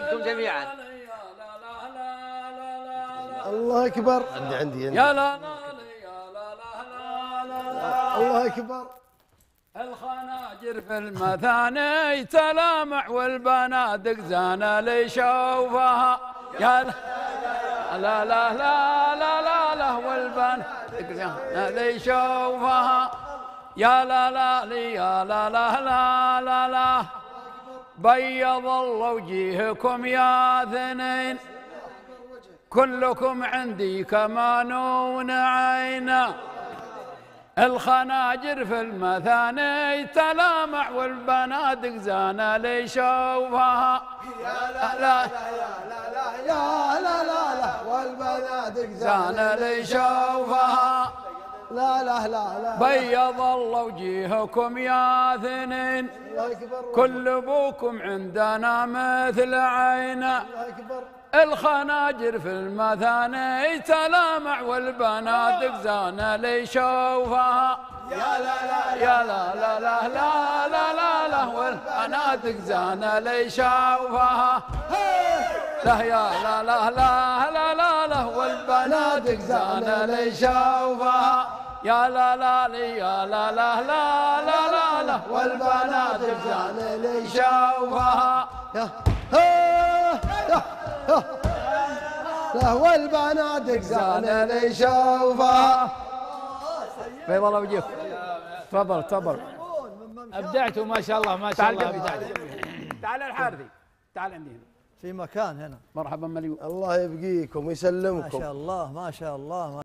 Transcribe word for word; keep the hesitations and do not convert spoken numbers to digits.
انتم جميعا. الله اكبر. عندي عندي يا لا لا يا لا لا لا الله اكبر. الخناجر في المثاني تلامع والبنادق زانا لي شوفها. يا لا لا لا لا لا لا لا والبنادق زانا لي شوفها. يا لا لا لي يا لا لا لا لا لا بيض الله وجيهكم يا ثنين كلكم عندي كمانون عينا. الخناجر في المثاني تلامع والبنادق زانا لي شوفها. يا لا لا لا يا لا لا لا والبنادق زانا لي شوفها. لا لا لا لا بيض الله وجيهكم يا ثنين كل ابوكم عندنا مثل عينا. الخناجر في المثاني تلامع والبنادق زانا لي شوفها. يا لا لا يا لا لا لا لا لا لا لا والبنادق زانا لي شوفها. لا يا لا لا لا لا لا لا والبنادق زانا لي شوفها. يا لا لا لي يا لا لا لا لا لا لا والبنادق زانا لي شوفها. لا والبنادق زانا لي شوفها. بيض الله وجهك. تفضل تفضل. ابدعتوا ما شاء الله ما شاء الله ابدعتوا. تعال الحارثي تعال عندي هنا في مكان هنا. مرحبا مليون. الله يبقيكم ويسلمكم. ما شاء الله ما شاء الله.